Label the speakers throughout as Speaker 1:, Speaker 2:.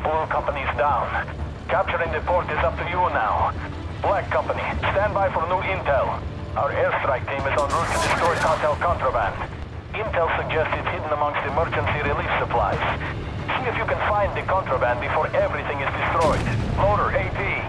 Speaker 1: Blue Company's down. Capturing the port is up to you now. Black Company, stand by for new intel. Our airstrike team is en route to destroy cartel contraband. Intel suggests it's hidden amongst emergency relief supplies. See if you can find the contraband before everything is destroyed. Loader, AP.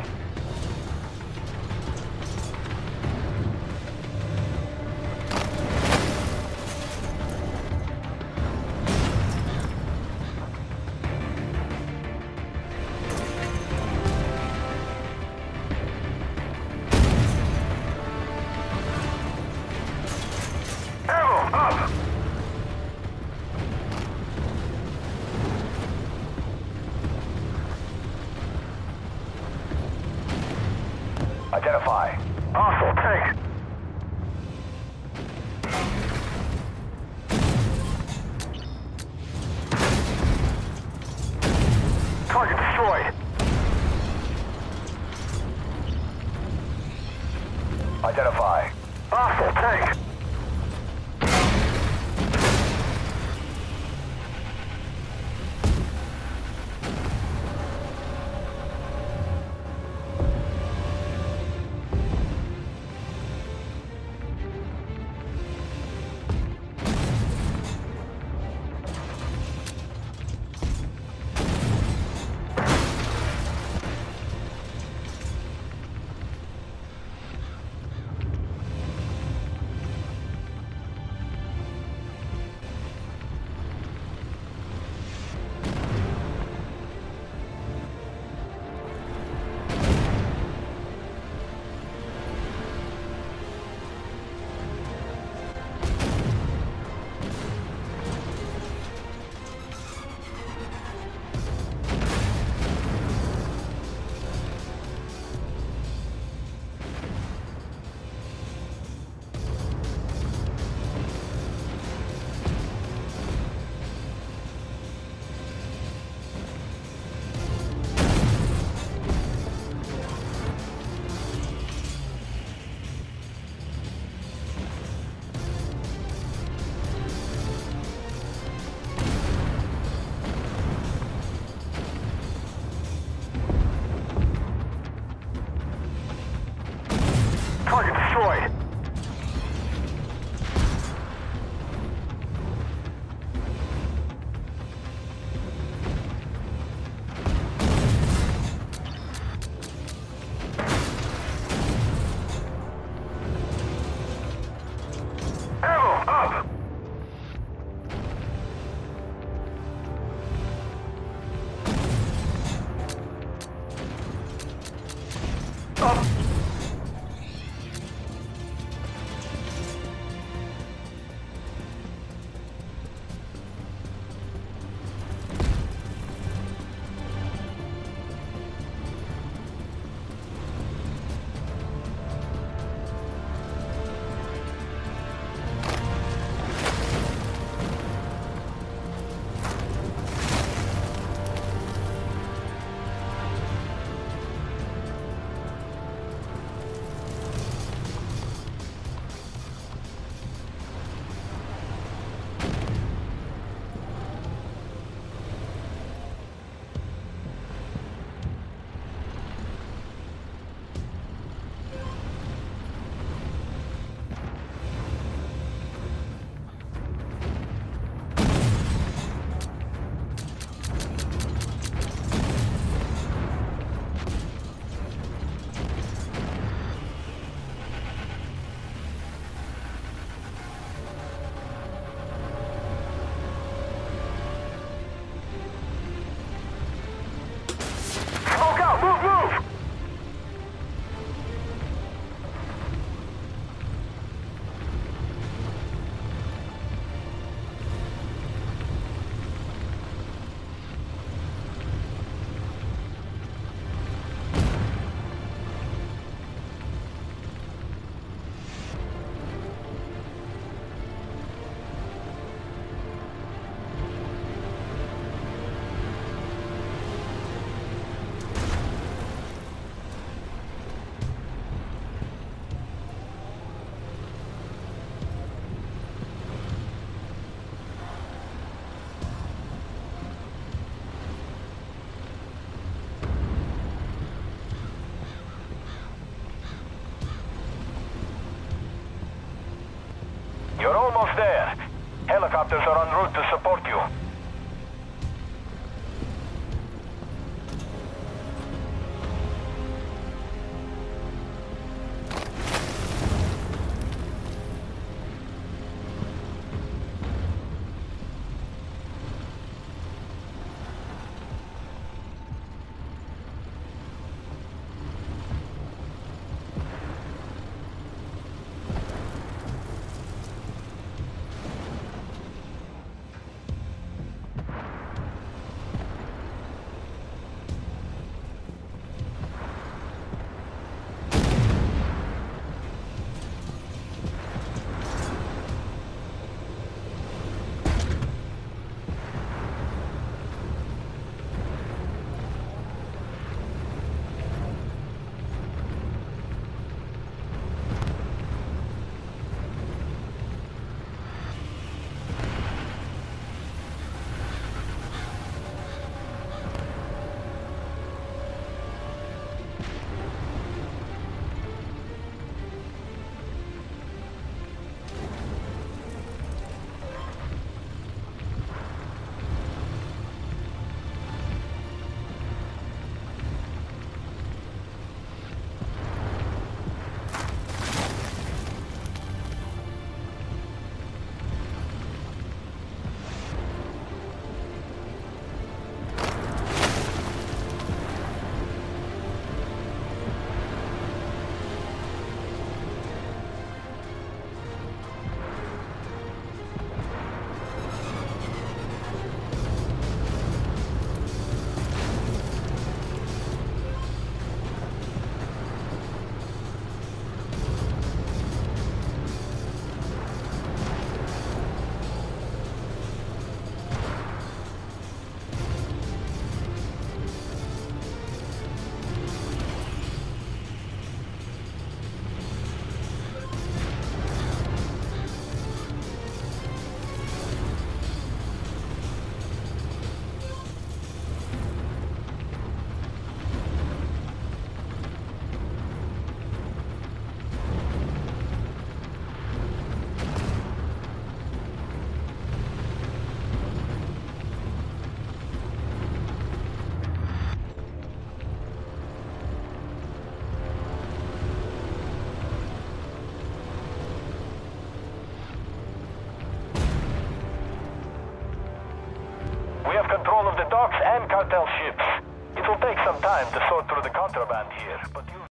Speaker 1: Identify. Hostile tank. Target destroyed. Identify. Hostile tank. Target destroyed. Ammo up! Up! You're almost there. Helicopters are en route to support you. We have control of the docks and cartel ships. It will take some time to sort through the contraband here, but you...